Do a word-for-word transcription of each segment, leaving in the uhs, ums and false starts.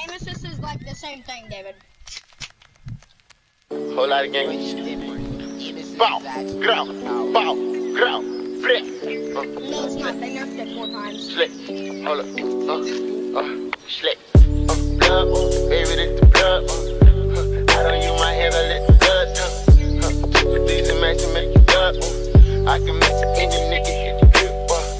aim assist is like the same thing, David. Whole lot of games. Bow, ground, bow, ground, flip. No, it's not. They nerfed it four times. Slick. Hold up. Uh, uh, slick. Uh, blood, uh, baby, this the blood. Uh, uh, I don't use my hand, I let the blood tongue. Uh, two for these and max to make you blood. Uh, I can make any nigga hit the grip.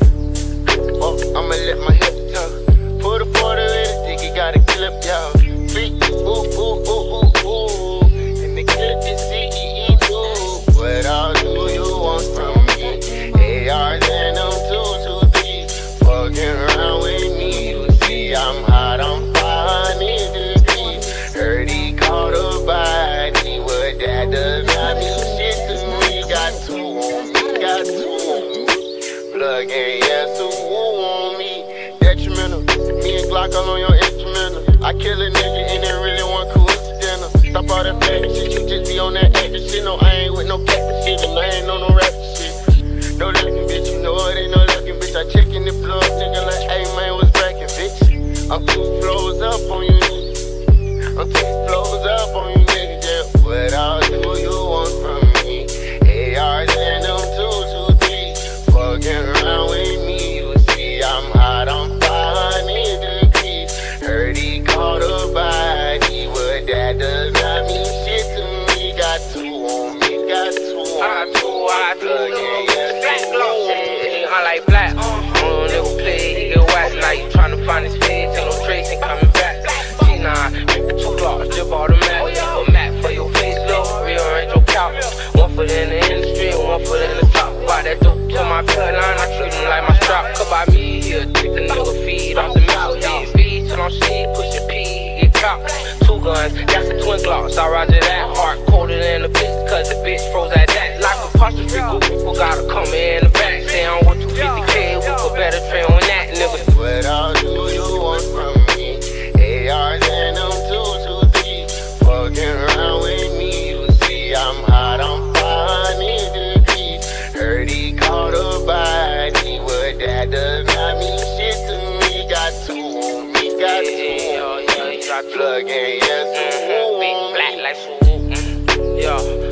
Uh, uh, I'ma let my hip tuck. Put a quarter in the dick, you gotta clip, y'all. Feet, ooh, ooh, ooh, ooh, ooh. And the clip is C E E too. What all do you want from me? A Rs and them two, two, three. Fucking around with me, you see I'm hot, I'm five hundred degrees. Heard he caught a body, what that does not mean shit to me. Got two on me, got two on me. Plug in, yes, so woo on me. Detrimental, me and Glock all on your instrumental. I kill a nigga and it really one coincidental. Stop all that fake shit, you just be on that acting shit. No, I ain't with no cat shit, and I ain't on no rap shit. No looking bitch, you know it ain't no looking bitch. I check in the floor, nigga like, hey man, what's cracking, bitch? I'm two flows up on you niggas. I'm two flows up on you niggas, yeah. What all do you want from me? A Rs and them two, two, three. Fucking around with me, you see I'm hot, I'm five hundred degrees. Heard he caught a body, but that does not mean shit to me. Got two on me, got two on me. I do, I do, black glow. I like black. On nigga play, he get whacked. Now you tryna find his face, ain't no trace, ain't coming back. G nine, two blocks, jib all the map. A map for your face, low, rearrange your couch. One foot in the industry, one foot in the top. Buy that dope to my bloodline, I treat him like my strap. Cut by me, he'll take the nigga feed off the mouth. He feed till I'm shit, push a P, he get caught. Two guns, that's a twin glocks. I roger that, hard colder than the bitch, cause the bitch froze at that. Like a apostrophe, group people gotta come in the back. Say I'm with two fifty K, we could better train on that, nigga. What all do you want from me? A Rs and them two, two, three. Fucking around with me, you see I'm hot, I'm five hundred degrees. Heard he caught a body, but that does not mean shit to me. Got two on me, got two on me. Plug in, yes, mm-hmm. Big black like swoop, mm-hmm. Yeah.